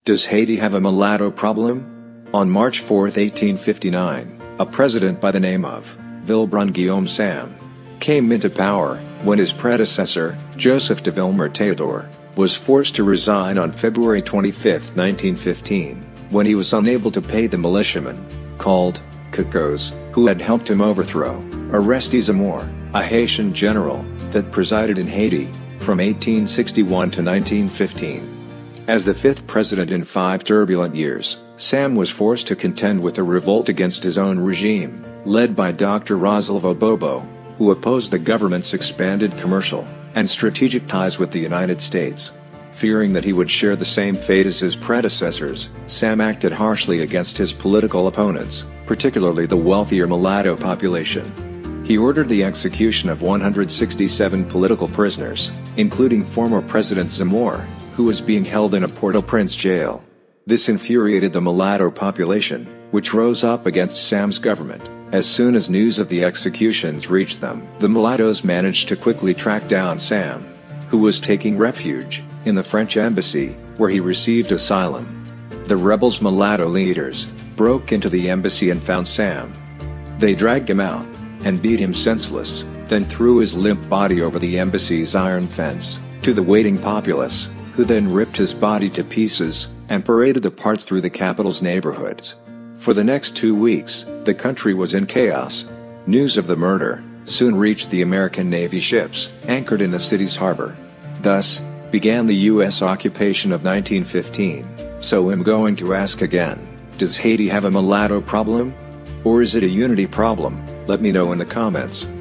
Does Haiti have a mulatto problem? On March 4, 1859, a president by the name of Villebrun-Guillaume Sam came into power when his predecessor, Joseph de Villemur-Théodore, was forced to resign on February 25, 1915, when he was unable to pay the militiamen, called Cacos, who had helped him overthrow Aristide Zamore, a Haitian general that presided in Haiti from 1861 to 1915. As the fifth president in 5 turbulent years, Sam was forced to contend with a revolt against his own regime, led by Dr. Rosalvo Bobo, who opposed the government's expanded commercial and strategic ties with the United States. Fearing that he would share the same fate as his predecessors, Sam acted harshly against his political opponents, particularly the wealthier mulatto population. He ordered the execution of 167 political prisoners, including former President Zamore, who was being held in a Port-au-Prince jail. This infuriated the mulatto population, which rose up against Sam's government. As soon as news of the executions reached them, the mulattoes managed to quickly track down Sam, who was taking refuge in the French embassy, where he received asylum. The rebels' mulatto leaders broke into the embassy and found Sam. They dragged him out and beat him senseless, then threw his limp body over the embassy's iron fence to the waiting populace, who then ripped his body to pieces and paraded the parts through the capital's neighborhoods. For the next 2 weeks, the country was in chaos. News of the murder soon reached the American Navy ships anchored in the city's harbor. Thus began the U.S. occupation of 1915. So I'm going to ask again, does Haiti have a mulatto problem? Or is it a unity problem? Let me know in the comments.